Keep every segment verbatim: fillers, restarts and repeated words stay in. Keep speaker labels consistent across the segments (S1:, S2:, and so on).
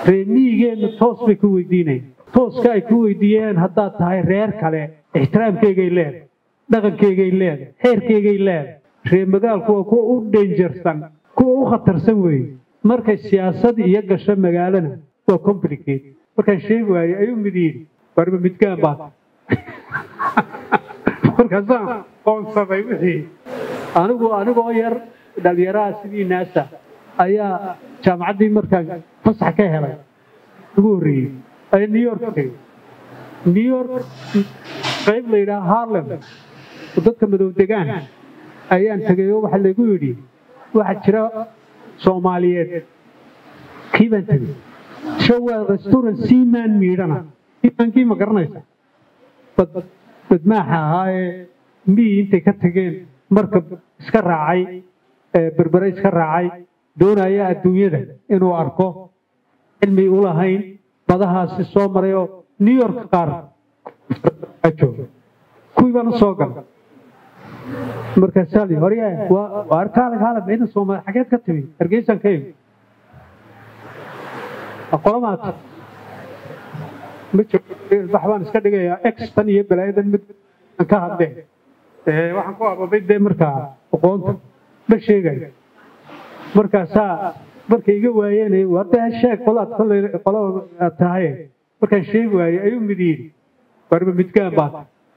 S1: reemigeena toos bay ku weydiinayaan tooska ay ku weydiiyeen haddaad tahay reer kale ixtiraamkeygay leedahay dhaqankeygay leedahay xeerkeygay leedahay reer magaalku waa kuwa u dangersan kuwa u khatarsan weeye markay siyaasad iyo gasho magaalana waa complicate markaan sheegi waayey ayuu mid yidhi warba midgaan baa markaasaan qoonsaday wixii anigu anigoo yar dhalinyaraha sidii naasa ayaa jaamacaddii markaan fasax ka helay ugu horreeyey ayaa new york tegey new york qayb la yidhaha harlem dadka madow degaan ayaan tegay oo waxaa lagu yidhi waxaa jira soomaaliyeed kii baan tegey showaa restaurant seaman miidhana seamankii ma garanaysa badmaaxa ahaa ee miyii intay ka tageen markab iska raacay berbere iska raacay doonaya adduunyada inuu arko cilmi u lahayn badahaasi soo maray oo new york qaar jooga kuwii baan u soo galay markaasaa li horya waa arkaale kaale bayna soomaali xageed ka timi hargeysaan ka imi aqoonamaad ma wax baan iska dhigayaa extan iyo balaayadan mid aan ka hadleen waxaan ku ababay dee markaa aqoonta ma sheegayo markaasaa markay iga waayeen warda sheeg qolaad qolo aad tahay markaan sheegi waayey ayuu mid yidhi warba midgaan baa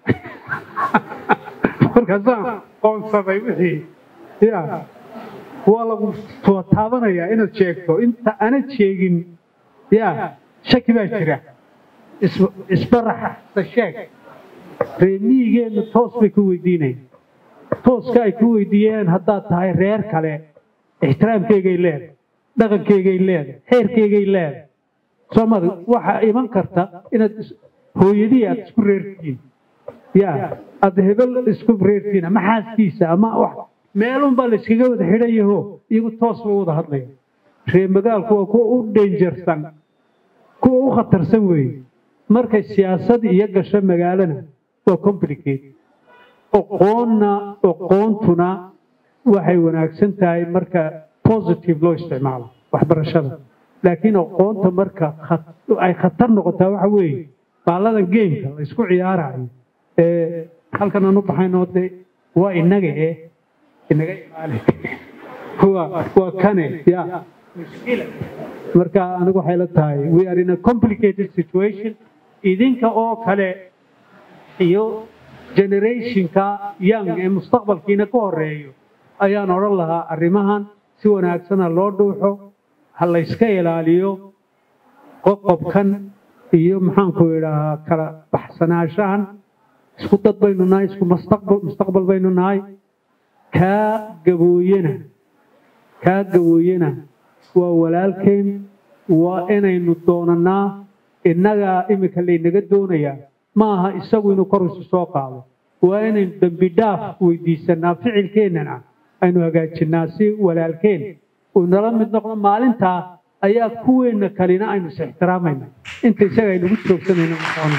S1: markaasaan qoonsaday wixii ya waa lagu taabanayaa inaad sheegto inta aanad sheegin ya shaki baa jira isbaraxa sheeg reemigeena toos bay ku weydiinayaan tooska ay ku weydiiyeen haddaad tahay reer kale ixtiraamkeygay leedahay dhaqankeygay leedahay xeerkeygay leedahay soomali waxaa iman karta inaad hooyadii aad isku reertiin ya aad hebel isku reertiin ama xaaskiisa ama wax meelunbaa la iskaga wada xidhan yaho iyagu toos bay wada hadlaya reer magaalku waa kuwa u dangersan kuwa u khatarsan weeye markay siyaasad iyo gasho magaalana waa complicate aqoonna aqoontuna waxay wanaagsan tahay marka positive loo isticmaalo waxbarashada laakiin aqoonta marka ay khatar noqotaa waxa weeye baaladan geemka la isku ciyaarayo ee halkan aan u baxayno de waa inaga ee inaga imaale waa kane ya mushkila marka anigu waxay la tahay we are in a complicated situation idinka oo kale iyo generationka young ee mustaqbalkiina ka horeeyo ayaan oran lahaa arrimahan si wanaagsan loo dhuuxo ha la iska ilaaliyo qoqobkan iyo maxaan ku yiraahdaa kala baxsanaashan isku dad baynu nahay isku mustaqbal mustaqbal baynu nahay ka gabooyena ka gabooyena waa walaalkeen waa inaynu doonanaa innaga imika laynaga doonayaa ma aha isagu inuu kor isu soo qaado waa inaynu dambi dhaaf weydiisanaa ficilkeennana aynu hagaajinaa si walaalkeen uu nala mid noqdo maalintaa ayaa kuweenna kalina aynu is ixtiraamayna inta isaga aynugu joogsanayno maqoona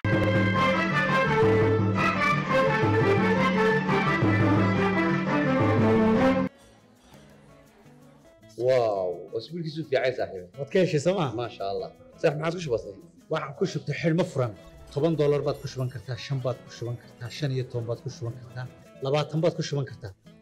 S2: واو اسبوعك يسوي في عيسى صاحبي
S3: wadkeeshi sama
S2: ما شاء الله صح ما عاد وش بصير
S3: waxaan ku shubtay xilmo furan toban dollar baad ku shuban kartaa shan baad ku shuban kartaa shan iyo toban baad ku shuban kartaa labaatan baad ku shuban kartaa